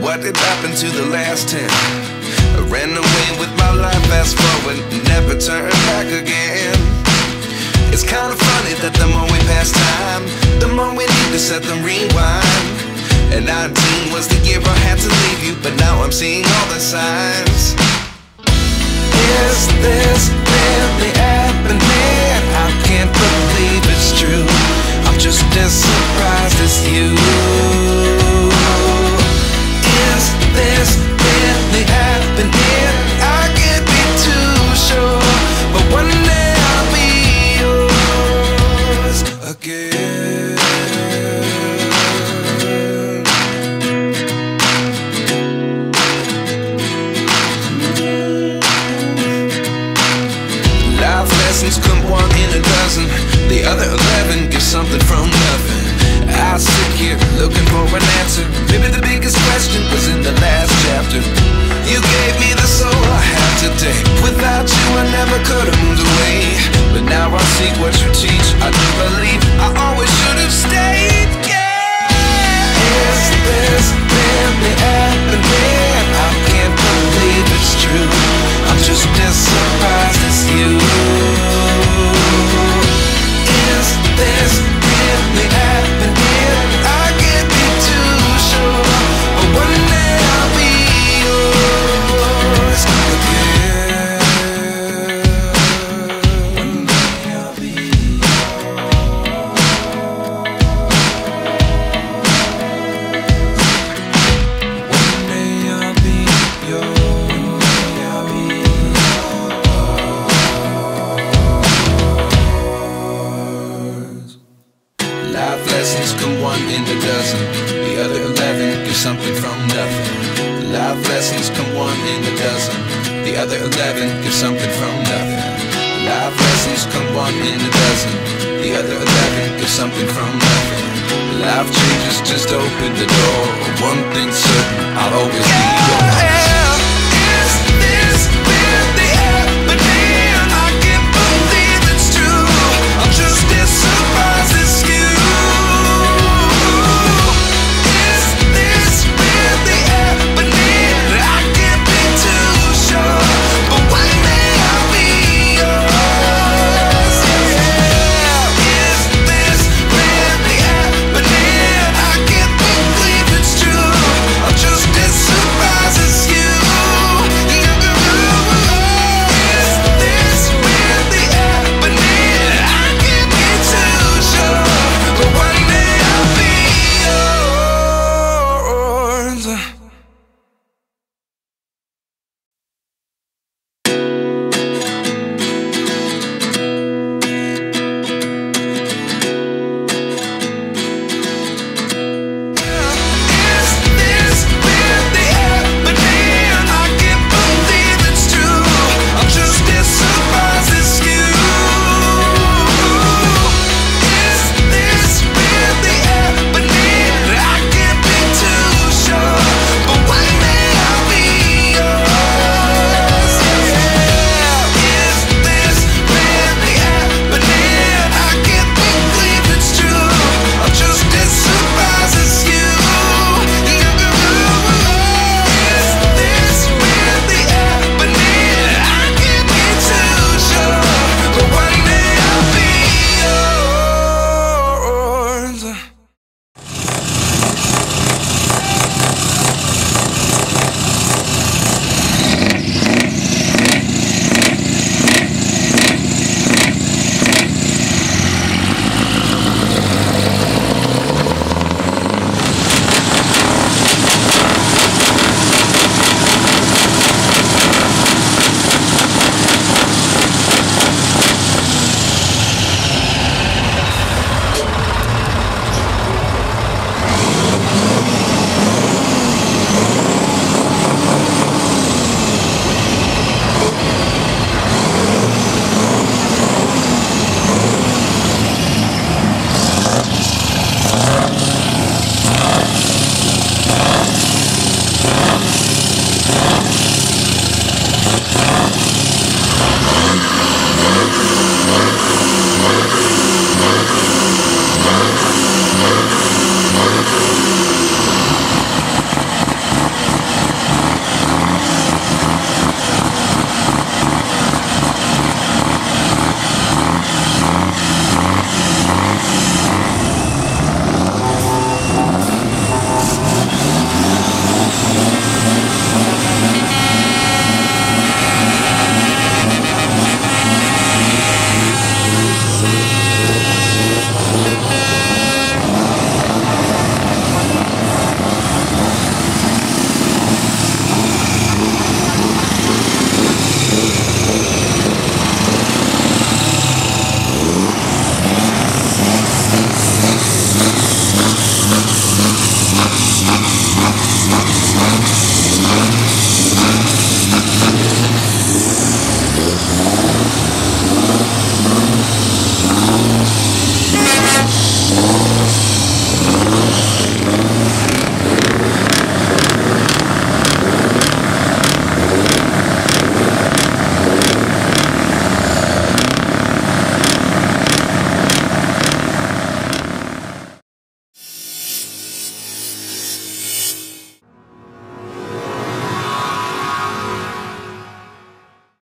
what did happen to the last 10? I ran away with my life, fast forward, never turn back again. It's kind of funny that the more we pass time, the more we need to set them rewind. And 19 was the year I had to leave you, but now I'm seeing all the signs. Is this really happening? I can't believe it's true. I'm just as surprised as you. Is this really happening? I can't be too sure, but one day I'll be yours again. Life lessons come one in a dozen. The other 11 give something from nothing. I sit here looking for an answer. Maybe the biggest question was in the last chapter. You gave me the soul I have today. Without you I never could have moved away. But now I see what you teach. I do believe I always should have stayed. Yeah. Is this really happening? I can't believe it's true. I'm just as surprised as you. Is this really happening? I can't be too sure, but one day I'll be yours again. One day I'll be yours. One day I'll be yours. One day I'll be yours. Life lessons come one in a dozen. The other 11 give something from nothing. Life lessons come one in a dozen. The other 11 give something from nothing. Life lessons come one in a dozen. The other 11 give something from nothing. Life changes just open the door. One thing's certain, I'll always be yours.